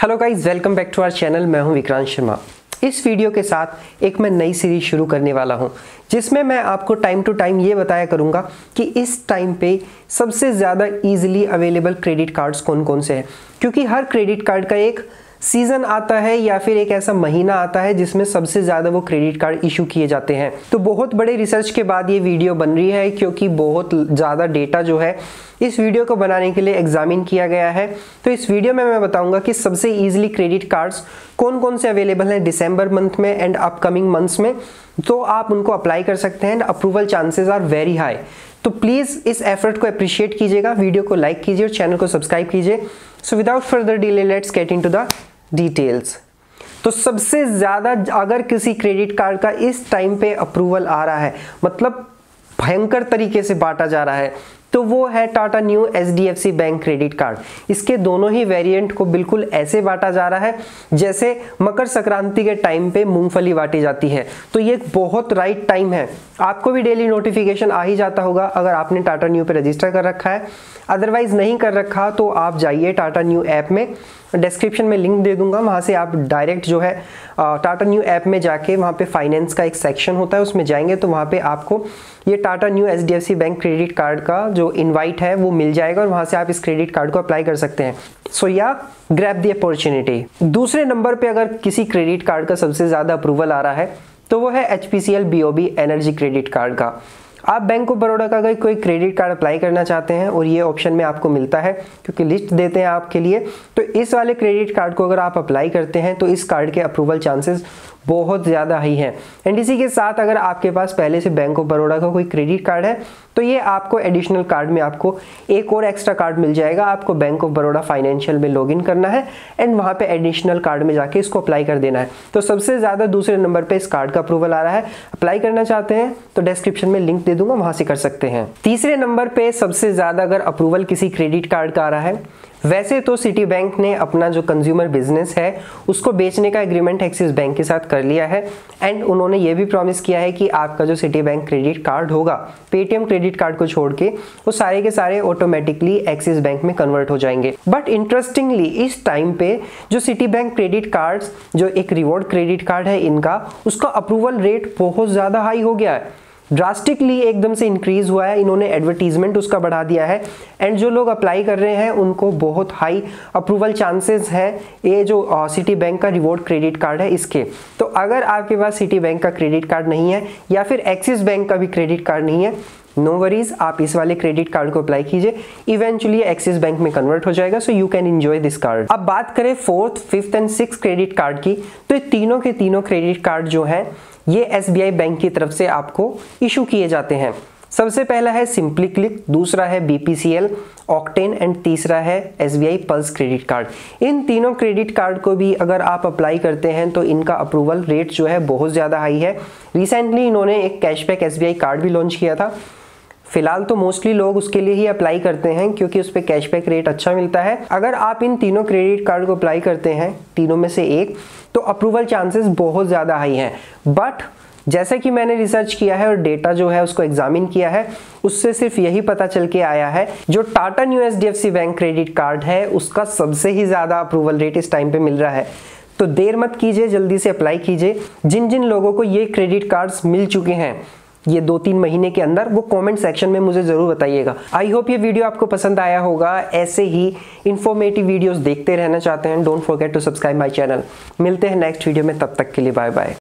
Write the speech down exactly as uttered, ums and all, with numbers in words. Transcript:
Hello guys, welcome back to our channel. मैं हूं विक्रांत शर्मा। इस वीडियो के साथ एक मैं नई सीरीज शुरू करने वाला हूं, जिसमें मैं आपको टाइम टू टाइम ये बताया करूंगा कि इस टाइम पे सबसे ज़्यादा इजीली अवेलेबल क्रेडिट कार्ड्स कौन कौन से हैं। क्योंकि हर क्रेडिट कार्ड का एक सीज़न आता है या फिर एक ऐसा महीना आता है जिसमें सबसे ज़्यादा वो क्रेडिट कार्ड इशू किए जाते हैं। तो बहुत बड़े रिसर्च के बाद ये वीडियो बन रही है, क्योंकि बहुत ज़्यादा डेटा जो है इस वीडियो को बनाने के लिए एग्जामिन किया गया है। तो इस वीडियो में मैं बताऊंगा कि सबसे ईजिली क्रेडिट कार्ड्स कौन कौन से अवेलेबल हैं दिसंबर मंथ में एंड अपकमिंग मंथ्स में, तो आप उनको अप्लाई कर सकते हैं and approval chances are very high. तो प्लीज़ इस एफर्ट को अप्रिशिएट कीजिएगा, वीडियो को लाइक कीजिए और चैनल को सब्सक्राइब कीजिए। So without further delay let's get into the details. तो सबसे ज़्यादा अगर किसी क्रेडिट कार्ड का इस टाइम पे अप्रूवल आ रहा है, मतलब भयंकर तरीके से बांटा जा रहा है, तो वो है Tata Neu H D F C bank credit card. इसके दोनों ही वेरिएंट को बिल्कुल ऐसे बांटा जा रहा है जैसे मकर संक्रांति के टाइम पे मूंगफली बांटी जाती है। तो ये एक बहुत राइट टाइम है। आपको भी डेली नोटिफिकेशन आ ही जाता होगा अगर आपने टाटा न्यू पे रजिस्टर कर रखा है। अदरवाइज नहीं कर रखा तो आप जाइए टाटा न्यू ऐप में, डिस्क्रिप्शन में लिंक दे दूंगा, वहाँ से आप डायरेक्ट जो है टाटा न्यू ऐप में जाके वहाँ पे फाइनेंस का एक सेक्शन होता है, उसमें जाएंगे तो वहाँ पे आपको ये Tata Neu H D F C bank credit card का जो इनवाइट है वो मिल जाएगा और वहाँ से आप इस क्रेडिट कार्ड को अप्लाई कर सकते हैं। So yeah grab the opportunity. दूसरे नंबर पे अगर किसी क्रेडिट कार्ड का सबसे ज़्यादा अप्रूवल आ रहा है तो वो है H P C L B O B energy credit card का। आप बैंक ऑफ बड़ौदा का अगर कोई क्रेडिट कार्ड अप्लाई करना चाहते हैं और ये ऑप्शन में आपको मिलता है क्योंकि लिस्ट देते हैं आपके लिए, तो इस वाले क्रेडिट कार्ड को अगर आप अप्लाई करते हैं तो इस कार्ड के अप्रूवल चांसेस बहुत ज़्यादा हाई हैं। एंड इसी के साथ अगर आपके पास पहले से बैंक ऑफ बड़ौदा का कोई क्रेडिट कार्ड है तो ये आपको एडिशनल कार्ड में आपको एक और एक्स्ट्रा कार्ड मिल जाएगा। आपको बैंक ऑफ बड़ौदा फाइनेंशियल में लॉगिन करना है एंड वहाँ पे एडिशनल कार्ड में जाके इसको अप्लाई कर देना है। तो सबसे ज़्यादा दूसरे नंबर पे इस कार्ड का अप्रूवल आ रहा है। अप्लाई करना चाहते हैं तो डिस्क्रिप्शन में लिंक दे दूंगा, वहाँ से कर सकते हैं। तीसरे नंबर पे सबसे ज़्यादा अगर अप्रूवल किसी क्रेडिट कार्ड का आ रहा है, वैसे तो सिटी बैंक ने अपना जो कंज्यूमर बिजनेस है उसको बेचने का एग्रीमेंट एक्सिस बैंक के साथ कर लिया है एंड उन्होंने ये भी प्रॉमिस किया है कि आपका जो सिटी बैंक क्रेडिट कार्ड होगा, पेटीएम क्रेडिट कार्ड को छोड़ के, वो सारे के सारे ऑटोमेटिकली एक्सिस बैंक में कन्वर्ट हो जाएंगे। बट इंटरेस्टिंगली इस टाइम पे जो सिटी बैंक क्रेडिट कार्ड्स जो एक रिवॉर्ड क्रेडिट कार्ड है इनका, उसका अप्रूवल रेट बहुत ज़्यादा हाई हो गया है, ड्रास्टिकली एकदम से इंक्रीज हुआ है। इन्होंने एडवर्टीजमेंट उसका बढ़ा दिया है एंड जो लोग अप्लाई कर रहे हैं उनको बहुत हाई अप्रूवल चांसेस हैं ये जो सिटी बैंक का रिवॉर्ड क्रेडिट कार्ड है इसके। तो अगर आपके पास सिटी बैंक का क्रेडिट कार्ड नहीं है या फिर एक्सिस बैंक का भी क्रेडिट कार्ड नहीं है, नो वरीज, आप इस वाले क्रेडिट कार्ड को अप्लाई कीजिए। इवेंचुअली एक्सिस बैंक में कन्वर्ट हो जाएगा, so you can enjoy this card. अब बात करें fourth, fifth and six credit card की, तो ये तीनों के तीनों क्रेडिट कार्ड जो हैं ये एस बी आई बैंक की तरफ से आपको इशू किए जाते हैं। सबसे पहला है सिंपली क्लिक, दूसरा है B P C L, octane and तीसरा है S B I pulse credit card. इन तीनों क्रेडिट कार्ड को भी अगर आप अप्लाई करते हैं तो इनका अप्रूवल रेट जो है बहुत ज़्यादा हाई है। रिसेंटली इन्होंने एक cashback S B I card भी लॉन्च किया था। फिलहाल तो मोस्टली लोग उसके लिए ही अप्लाई करते हैं क्योंकि उस पर कैशबैक रेट अच्छा मिलता है। अगर आप इन तीनों क्रेडिट कार्ड को अप्लाई करते हैं, तीनों में से एक, तो अप्रूवल चांसेस बहुत ज़्यादा हाई हैं। बट जैसे कि मैंने रिसर्च किया है और डेटा जो है उसको एग्जामिन किया है, उससे सिर्फ यही पता चल के आया है जो Tata Neu H D F C bank credit card है उसका सबसे ही ज़्यादा अप्रूवल रेट इस टाइम पे मिल रहा है। तो देर मत कीजिए, जल्दी से अप्लाई कीजिए। जिन जिन लोगों को ये क्रेडिट कार्ड्स मिल चुके हैं ये दो तीन महीने के अंदर, वो कमेंट सेक्शन में मुझे ज़रूर बताइएगा। आई होप ये वीडियो आपको पसंद आया होगा। ऐसे ही इंफॉर्मेटिव वीडियोस देखते रहना चाहते हैं, don't forget to subscribe my channel. मिलते हैं नेक्स्ट वीडियो में, तब तक के लिए बाय बाय।